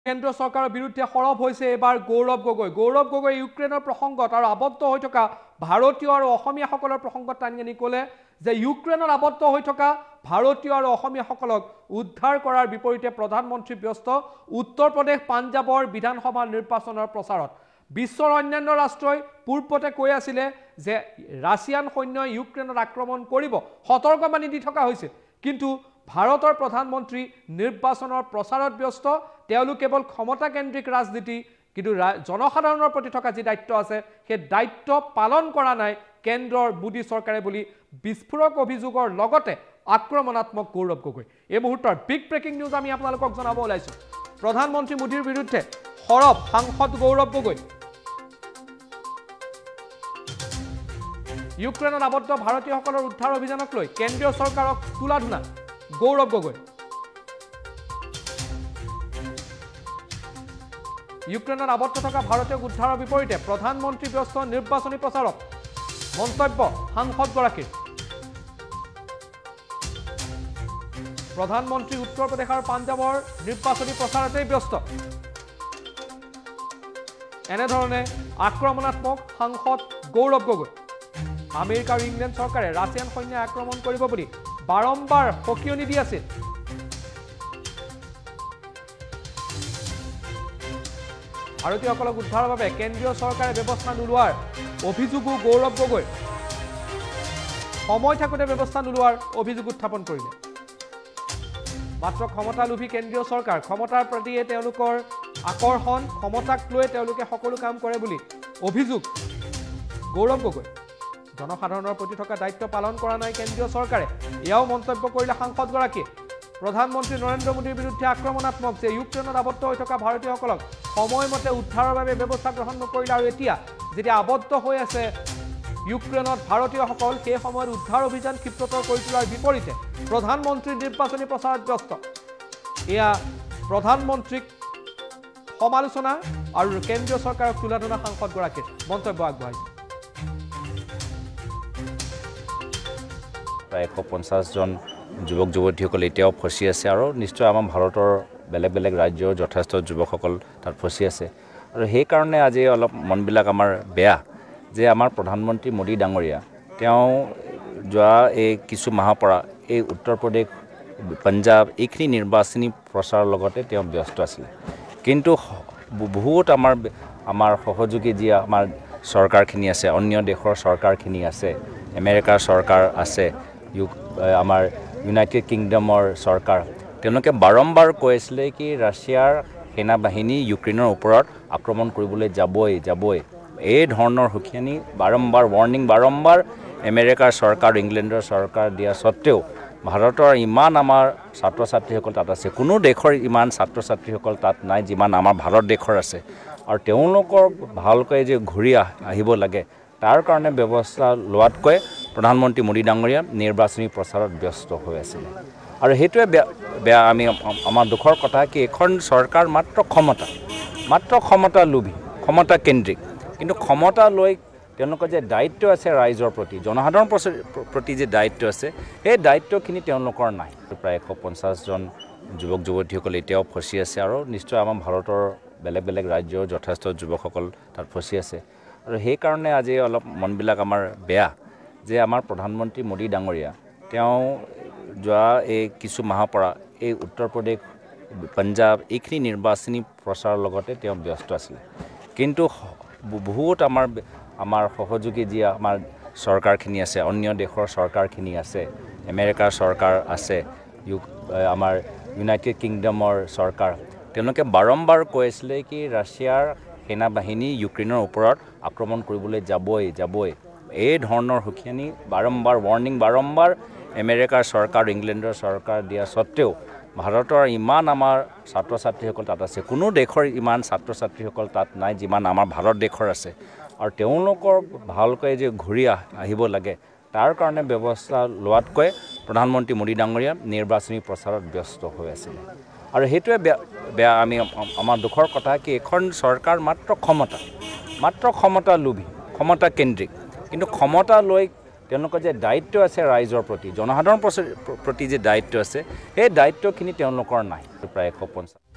কেন্দ্ৰীয় চৰকাৰৰ বিৰুদ্ধে সৰব হৈছে এবাৰ গৌৰৱ গগৈ ইউক্ৰেইনৰ প্ৰসংগত আৰু আবদ্ধ হৈ থকা ভাৰতীয় আৰু অসমীয়াসকলৰ প্ৰসংগত টানি আনি ক'লে যে ইউক্ৰেইনত আবদ্ধ হৈ থকা ভাৰতীয় আৰু অসমীয়াসকলক উদ্ধাৰ কৰাৰ বিপৰীতে প্ৰধানমন্ত্ৰী ব্যস্ত উত্তৰ প্ৰদেশ পাঞ্জাবৰ বিধানসভা নিৰ্বাচনৰ প্ৰচাৰত বিশ্বৰ অন্যান্য ৰাষ্ট্ৰই পূৰ্বতে কৈ আছিল যে ৰাছিয়ান সৈন্যই ইউক্ৰেইনত আক্ৰমণ কৰিব সতৰ্কবাণী দি থকা হৈছে কিন্তু ভাৰতৰ প্ৰধানমন্ত্ৰী নিৰ্বাচনৰ প্ৰচাৰত ব্যস্ত তেওঁলোক কেৱল ক্ষমতাকেন্দ্ৰিক ৰাজনীতি কিন্তু জনসাধাৰণৰ প্ৰতি থকা যি দায়িত্ব আছে সেই দায়িত্ব পালন কৰা নাই কেন্দ্ৰৰ মোদী চৰকাৰে বুলি বিস্ফোৰক অভিযোগৰ লগতে আক্ৰমণাত্মক গৌৰৱ গগৈ এই মুহূৰ্তৰ বিগ ব্ৰেকিং নিউজ আমি আপোনালোকক জনাব ওলাইছো প্ৰধানমন্ত্ৰী মোদীৰ বিৰুদ্ধে সৰব সাংসদ গৌৰৱ গগৈ ইউক্ৰেইনত আবদ্ধ ভাৰতীয়সকলৰ উদ্ধাৰ অভিযানক লৈ কেন্দ্ৰীয় চৰকাৰক তুলাধুনা গৌৰৱ গগৈ ইউক্ৰেইনত আবদ্ধ থকা ভাৰতীয়ক উদ্ধাৰৰ বিপৰীতে প্ৰধানমন্ত্ৰী ব্যস্ত নিৰ্বাচনী প্ৰচাৰত মন্তব্য সাংসদগৰাকীৰ প্ৰধানমন্ত্ৰী উত্তৰ প্ৰদেশ আৰু পাঞ্জাবৰ নিৰ্বাচনী প্ৰচাৰতেই ব্যস্ত এনেধৰণে আক্ৰমণাত্মক সাংসদ গৌৰৱ গগৈ আমেৰিকা আৰু ইংলেণ্ড চৰকাৰে ৰাছিয়ান সৈন্য আক্ৰমণ কৰিব বুলি বাৰম্বাৰ সকিয়নি দি আছিল ভাৰতীয়সকলক উদ্ধাৰৰ বাবে কেন্দ্ৰীয় চৰকাৰে ব্যৱস্থা নোলোৱাৰ অভিযোগো গৌৰৱ গগৈ সময় থাকোঁতে ব্যৱস্থা নোলোৱাৰ অভিযোগ উত্থাপন কৰিলে মাত্ৰ ক্ষমতালোভী কেন্দ্ৰীয় চৰকাৰ ক্ষমতাৰ প্ৰতি তেওঁলোকৰ আকৰ্ষণ ক্ষমতাক লৈ তেওঁলোকে সকলো কাম কৰে বুলি অভিযোগ গৌৰৱ গগৈ জনসাধাৰণৰ প্ৰতি থকা দায়িত্ব পালন কৰা নাই কেন্দ্ৰীয় চৰকাৰে এয়াও মন্তব্য কৰিলে সাংসদগৰাকীয়ে প্ৰধানমন্ত্ৰী নৰেন্দ্ৰ মোদীৰ বিৰুদ্ধে আক্ৰমণাত্মক যে ইউক্ৰেইনত আবদ্ধ হৈ থকা ভাৰতীয়সকলক সময়মতে উদ্ধাৰৰ বাবে ব্যৱস্থা গ্ৰহণ নকৰিলে আৰু এতিয়া যেতিয়া আবদ্ধ হৈ আছে ইউক্ৰেইনত ভাৰতীয়সকল সেই সময়ত উদ্ধাৰ অভিযান ক্ষিপ্ৰতৰ কৰি তোলাৰ বিপৰীতে প্ৰধানমন্ত্ৰীৰ নিৰ্বাচনী প্ৰচাৰত ব্যস্ত এয়া প্ৰধানমন্ত্ৰীক সমালোচনা আৰু কেন্দ্ৰীয় চৰকাৰক তুলাধুনা সাংসদগৰাকীৰ মন্তব্য আগবঢ়াইছে প্ৰায় 150 জন যুৱক যুৱতীসকল এতিয়াও ফচি আছে আৰু নিশ্চয় আমাৰ ভাৰতৰ বেলেগ বেলেগ ৰাজ্যৰ যথেষ্ট যুৱকসকল তাত ফচি আছে আৰু সেইকাৰণে আজি অলপ মনবিলাক আমাৰ বেয়া যে আমাৰ প্ৰধানমন্ত্ৰী মোদী ডাঙৰীয়া তেওঁ যোৱা এই কিছু মাহৰ পৰা এই উত্তৰ প্ৰদেশ পাঞ্জাব এইখিনি নিৰ্বাচনী প্ৰচাৰৰ লগতে তেওঁ ব্যস্ত আছিল কিন্তু বহুত আমাৰ সহযোগী যি আমাৰ চৰকাৰখিনি আছে অন্য দেশৰ চৰকাৰখিনি আছে আমেৰিকাৰ চৰকাৰ আছে আমাৰ ইউনাইটেড কিংডমৰ চৰকাৰ তেওঁলোকে বাৰম্বাৰ কৈ আছিলে কি ৰাছিয়াৰ সেনাবাহিনী ইউক্ৰেইনৰ ওপৰত আক্ৰমণ কৰিবলৈ যাবই এই ধৰণৰ হুকিয়ানি বাৰম্বাৰ ৱাৰ্ণিং বাৰম্বাৰ আমেৰিকাৰ চৰকাৰ ইংলেণ্ডৰ চৰকাৰ দিয়া সত্ত্বেও ভাৰতৰ ইমান আমাৰ ছাত্ৰ ছাত্ৰীসকল তাত আছে কোনো দেশৰ ইমান ছাত্ৰ ছাত্ৰীসকল তাত নাই যিমান আমাৰ ভাৰত দেশৰ আছে আৰু তেওঁলোকৰ ভালকৈ যে ঘূৰি আহিব লাগে তাৰ কাৰণে ব্যৱস্থা লোৱাতকৈ প্ৰধানমন্ত্ৰী মোদী ডাঙৰীয়া নিৰ্বাচনী প্ৰচাৰত ব্যস্ত হৈ আছিল আৰু সেইটোৱে বেয়া আমি আমাৰ দুখৰ কথা কি এখন চৰকাৰ মাত্ৰ ক্ষমতা লোভী ক্ষমতা কেন্দ্ৰিক কিন্তু ক্ষমতা লৈ তেওঁলোকৰ যে দায়িত্ব আছে ৰাইজৰ প্ৰতি জনসাধাৰণৰ প্ৰতি যে দায়িত্ব আছে সেই দায়িত্বখিনি তেওঁলোকৰ নাই প্ৰায় 150 জন যুৱক যুৱতীসকল এতিয়াও ফচি আছে আৰু নিশ্চয় আমাৰ ভাৰতৰ বেলেগ বেলেগ ৰাজ্যৰ যথেষ্ট যুৱকসকল তাত ফচি আছে আৰু সেইকাৰণে আজি অলপ মনবিলাক আমাৰ বেয়া যে আমাৰ প্ৰধানমন্ত্ৰী মোদী ডাঙৰীয়া তেওঁ যোৱা এই কিছু মাহৰ পৰা এই উত্তৰ প্ৰদেশ পাঞ্জাব এইখিনি নিৰ্বাচনী প্ৰচাৰৰ লগতে তেওঁ ব্যস্ত আছিল কিন্তু বহুত আমাৰ সহযোগী যি আমাৰ চৰকাৰখিনি আছে অন্য দেশৰ চৰকাৰখিনি আছে আমেৰিকাৰ চৰকাৰ আছে আমাৰ ইউনাইটেড কিংডমৰ চৰকাৰ তেওঁলোকে বাৰম্বাৰ কৈ আছিলে কি ৰাছিয়াৰ সেনাবাহিনী ইউক্ৰেইনৰ ওপৰত আক্ৰমণ কৰিবলৈ যাবই এই ধৰণৰ হুকিয়ানি বাৰম্বাৰ ৱাৰ্ণিং বাৰম্বাৰ আমেৰিকাৰ চৰকাৰ ইংলেণ্ডৰ চৰকাৰ দিয়া সত্ত্বেও ভাৰতৰ ইমান আমাৰ ছাত্ৰ ছাত্ৰীসকল তাত আছে কোনো দেশৰ ইমান ছাত্ৰ ছাত্ৰীসকল তাত নাই যিমান আমাৰ ভাৰত দেশৰ আছে আৰু তেওঁলোকৰ ভালকৈ যে ঘূৰি আহিব লাগে তাৰ কাৰণে ব্যৱস্থা লোৱাতকৈ প্ৰধানমন্ত্ৰী মোদী ডাঙৰীয়া নিৰ্বাচনী প্ৰচাৰত ব্যস্ত হৈ আছিল আৰু সেইটোৱে বেয়া আমি আমাৰ দুখৰ কথা কি এখন চৰকাৰ মাত্ৰ ক্ষমতা লোভী ক্ষমতা কেন্দ্ৰিক কিন্তু ক্ষমতা লৈ তেওঁলোকৰ যে দায়িত্ব আছে ৰাইজৰ প্ৰতি জনসাধাৰণৰ প্ৰতি যে দায়িত্ব আছে সেই দায়িত্বখিনি তেওঁলোকৰ নাই প্ৰায় 150